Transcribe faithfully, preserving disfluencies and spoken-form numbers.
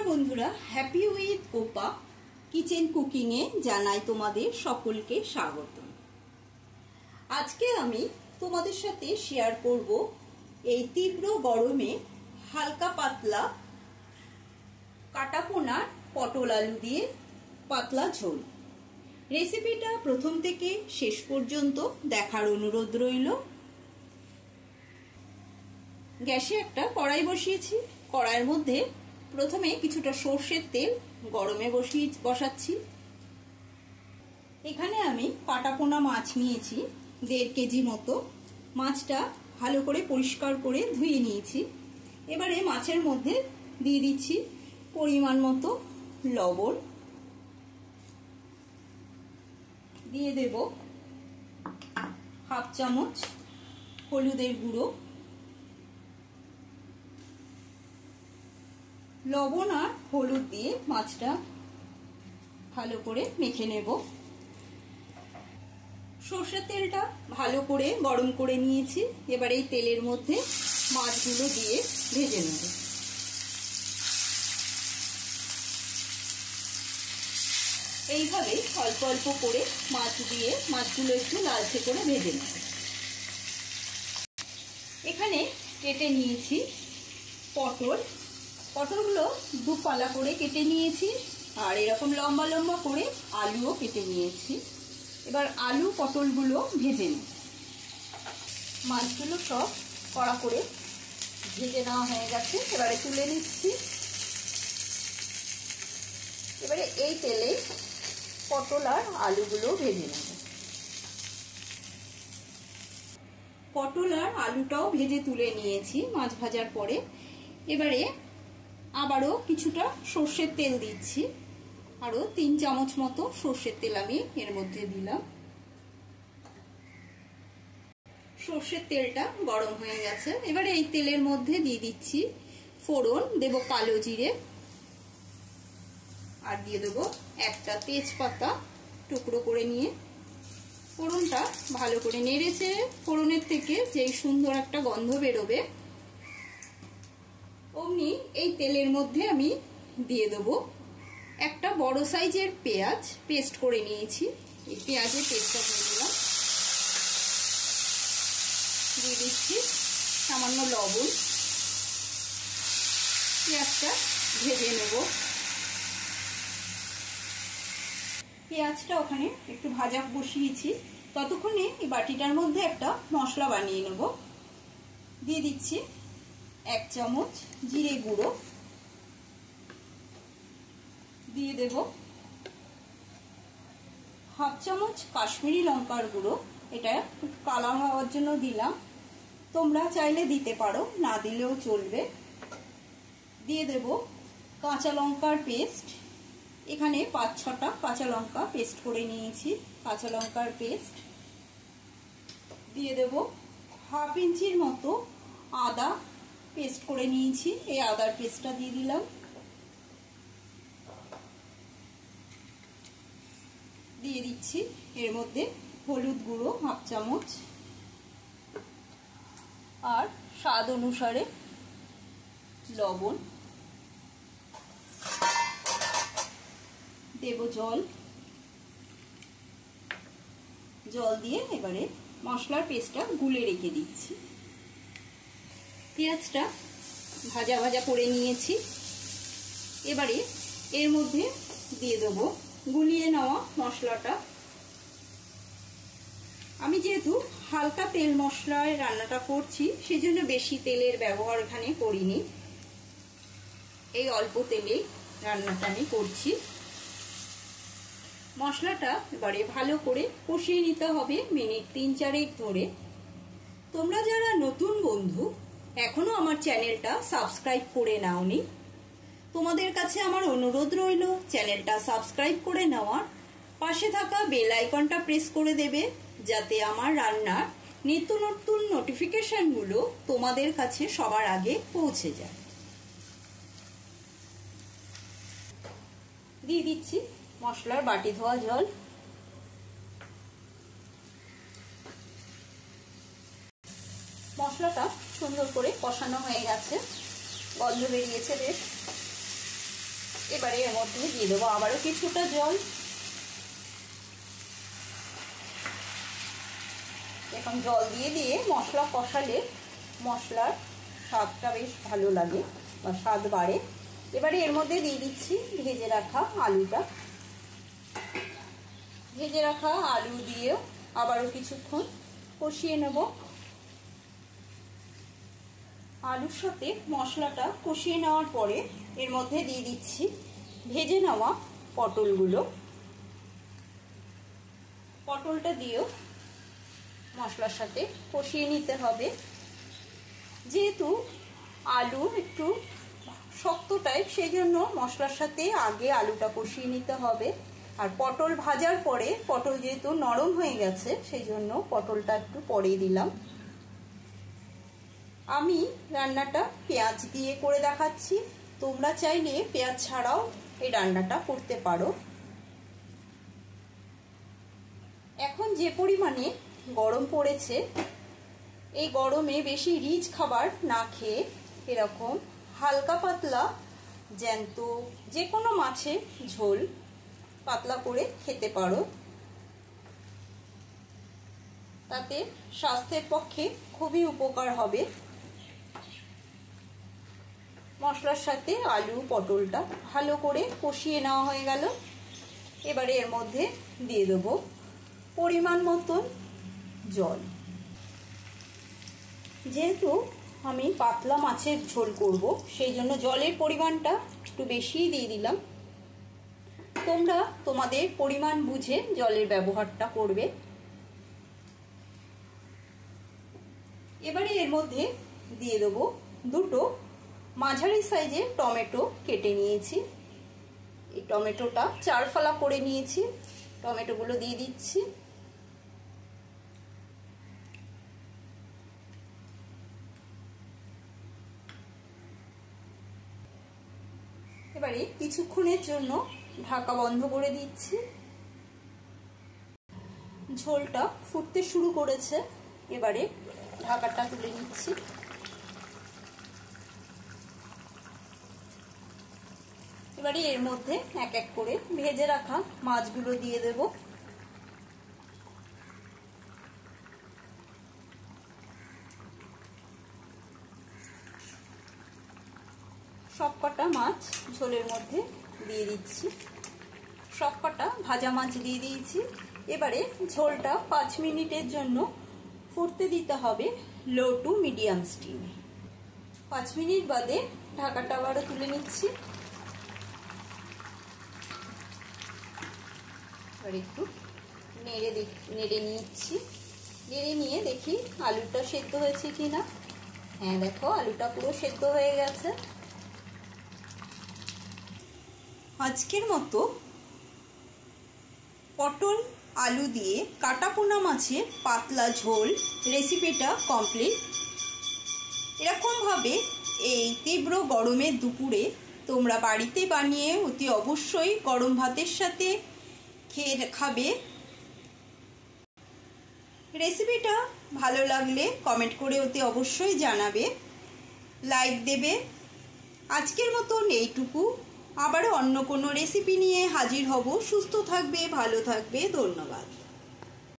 नमस्कार बंधुरा happy with Gopa kitchen cooking ए जानाई तोमादेर सकलके स्वागत। आज के आमी तोमादेर साथे शेयर करबो এই तीव्र गरमे हालका पातला काटापोना पटल आलू दिए पातला झोल। रेसिपिटा प्रथम थेके शेष पर्यन्त देखार अनुरोध रइल। गैसे एकटा कड़ाई बसिएछि, कड़ाइर मध्य प्रथमे किछुटा सर्षेर तेल गरमे बसिए बसाচ্ছি। एखाने आमी काटापोना माछ निয়েছি देড় केजी मतो। माछटा ভালো করে পরিষ্কার করে ধুয়ে নিয়েছি। এবারে মাছের মধ্যে দিয়ে দিচ্ছি পরিমাণ মতো লবণ, দিয়ে দেব হাফ চামচ হলুদের গুঁড়ো। লবণ আর হলুদ দিয়ে মাছটা ভালো করে মেখে নেব। সরষের তেলটা ভালো করে গরম করে নিয়েছি। এবার এই তেলের মধ্যে মাছগুলো দিয়ে ভেজে নেব। এইভাবে অল্প অল্প করে মাছ দিয়ে মাছগুলো একটু লালচে করে ভেজে নেব। এখানে কেটে নিয়েছি পটল। পটলগুলো দু পালা করে কেটে নিয়েছি আর এরকম লম্বা লম্বা করে আলুও কেটে নিয়েছি। এবার আলু পটলগুলো ভেজে নিই। মাছগুলো সব কড়া করে ভেজে নেওয়া হয়ে গেছে। এবারে তুলে নিচ্ছি। এবারে এই তেলে পটল আর আলুগুলো ভেজে নেব। পটল আর আলুটাও ভেজে তুলে নিয়েছি মাছ ভাজার পরে। এবারে আবারও কিছুটা সর্ষের তেল দিচ্ছি। আরো তিন চামচ মতো সর্ষের তেল আমি এর মধ্যে দিলাম। সর্ষের তেলটা গরম হয়ে গেছে। এবারে এই তেলের মধ্যে দিয়ে দিচ্ছি ফোড়ন, দেব কালো জিরে আর দিয়ে দেব একটা তেজপাতা টুকরো করে নিয়ে। ফোড়নটা ভালো করে নেড়েছে। ফোড়নের থেকে যেই সুন্দর একটা গন্ধ বেরোবে অমনি এই তেলের মধ্যে আমি দিয়ে দেবো একটা বড় সাইজের পেঁয়াজ পেস্ট করে নিয়েছি। এই পেঁয়াজের পেস্টটা দিয়ে দিলাম। দিয়ে দিচ্ছি সামান্য লবণ। পেঁয়াজটা ভেজে নেব। পেঁয়াজটা ওখানে একটু ভাজা বসিয়েছি। ততক্ষণে এই বাটিটার মধ্যে একটা মশলা বানিয়ে নেব। দিয়ে দিচ্ছি এক চামচ জিরে গুঁড়ো, দিয়ে দেব হাফ চামচ কাশ্মীরি লঙ্কার গুঁড়ো। এটা একটু কালার হওয়ার জন্য দিলাম, তোমরা চাইলে দিতে পারো, না দিলেও চলবে। দিয়ে দেব কাঁচা লঙ্কার পেস্ট। এখানে পাঁচ ছটা কাঁচা লঙ্কা পেস্ট করে নিয়েছি, কাঁচা লঙ্কার পেস্ট। দিয়ে দেব হাফ ইঞ্চির মতো আদা পেস্ট করে নিয়েছি, এই আদার পেস্টটা দিয়ে দিলাম। দিয়ে দিচ্ছি এর মধ্যে হলুদ গুঁড়ো হাফ চামচ আর স্বাদ অনুসারে লবণ। দেব জল। জল দিয়ে এবারে মশলার পেস্টটা গুলে রেখে দিচ্ছি। পেঁয়াজটা ভাজা ভাজা করে নিয়েছি। এবারে এর মধ্যে দিয়ে দেবো গুলিয়ে নেওয়া মশলাটা। আমি যেহেতু হালকা তেল মশলায় রান্নাটা করছি সেজন্য বেশি তেলের ব্যবহার এখানে করিনি। এই অল্প তেলেই রান্নাটা আমি করছি। মশলাটা এবারে ভালো করে কষিয়ে নিতে হবে মিনিট তিন চারেক ধরে। তোমরা যারা নতুন বন্ধু এখনো আমার চ্যানেলটা সাবস্ক্রাইব করে নাওনি, তোমাদের কাছে আমার অনুরোধ রইল চ্যানেলটা সাবস্ক্রাইব করে নেওয়ার। পাশে থাকা বেল আইকনটা প্রেস করে দেবে যাতে আমার রান্নার নিত্য নতুন নোটিফিকেশনগুলো তোমাদের কাছে সবার আগে পৌঁছে যায়। দিয়ে দিচ্ছি মশলার বাটি ধোয়া জল। মশলাটা সুন্দর করে কষানো হয়ে গেছে, গন্ধ বেরিয়েছে বেশ। এবারে এর মধ্যে দিয়ে দেবো আবারও কিছুটা জল। এখন জল দিয়ে দিয়ে মশলা কষালে মশলার স্বাদটা বেশ ভালো লাগে বা স্বাদ বাড়ে। এবারে এর মধ্যে দিয়ে দিচ্ছি ভেজে রাখা আলুটা। ভেজে রাখা আলু দিয়েও আবারও কিছুক্ষণ কষিয়ে নেব। আলুর সাথে মশলাটা কষিয়ে নেওয়ার পরে এর মধ্যে দিয়ে দিচ্ছি ভেজে নেওয়া পটলগুলো। পটলটা দিয়েও মশলার সাথে কষিয়ে নিতে হবে। যেহেতু আলু একটু শক্ত টাইপ, সেই জন্য মশলার সাথে আগে আলুটা কষিয়ে নিতে হবে। আর পটল ভাজার পরে পটল যেহেতু নরম হয়ে গেছে, সেই জন্য পটলটা একটু পরেই দিলাম। আমি রান্নাটা পেঁয়াজ দিয়ে করে দেখাচ্ছি, তোমরা চাইলে পেঁয়াজ ছাড়াও এই রান্নাটা করতে পারো। এখন যে পরিমাণে গরম পড়েছে, এই গরমে বেশি রিচ খাবার না খেয়ে এরকম হালকা পাতলা জ্যান্ত যে কোনো মাছের ঝোল পাতলা করে খেতে পারো। তাতে স্বাস্থ্যের পক্ষে খুবই উপকার হবে। মশলার সাথে আলু পটলটা ভালো করে কষিয়ে নেওয়া হয়ে গেল। এবারে এর মধ্যে দিয়ে দেবো পরিমাণ মতন জল। যেহেতু আমি পাতলা মাছের ঝোল করব, সেই জন্য জলের পরিমাণটা একটু বেশিই দিয়ে দিলাম। তোমরা তোমাদের পরিমাণ বুঝে জলের ব্যবহারটা করবে। এবারে এর মধ্যে দিয়ে দেবো দুটো মাঝারি সাইজের টমেটো কেটে নিয়েছি। এই টমেটোটা চার ফালা করে নিয়েছি। টমেটোগুলো দিয়ে দিচ্ছি। এবারে কিছুক্ষণের জন্য ঢাকা বন্ধ করে দিচ্ছি। ঝোলটা ফুটতে শুরু করেছে, এবারে ঢাকাটা তুলে নিচ্ছি। এবারে এর মধ্যে এক এক করে ভেজে রাখা মাছগুলো দিয়ে দেব। সব কটা মাছ ঝোলের মধ্যে দিয়ে দিচ্ছি। সব কটা ভাজা মাছ দিয়ে দিয়েছি। এবারে ঝোলটা পাঁচ মিনিটের জন্য ফুটতে দিতে হবে লো টু মিডিয়াম স্টিমে। পাঁচ মিনিট বাদে ঢাকাটা আবারও তুলে নিচ্ছি। এবার একটু নেড়ে নেড়ে নিচ্ছি। নেড়ে নিয়ে দেখি আলুটা সেদ্ধ হয়েছে কিনা। হ্যাঁ, দেখো আলুটা পুরো সেদ্ধ হয়ে গেছে। আজকের মতো পটল আলু দিয়ে কাটাপোনা মাছের পাতলা ঝোল রেসিপিটা কমপ্লিট। এরকমভাবে এই তীব্র গরমের দুপুরে তোমরা বাড়িতে বানিয়ে অতি অবশ্যই গরম ভাতের সাথে খেয়ে খাবে। রেসিপিটা ভালো লাগলে কমেন্ট করে অতি অবশ্যই জানাবে, লাইক দেবে। আজকের মতন এইটুকু। আবারও অন্য কোনো রেসিপি নিয়ে হাজির হব। সুস্থ থাকবে, ভালো থাকবে। ধন্যবাদ।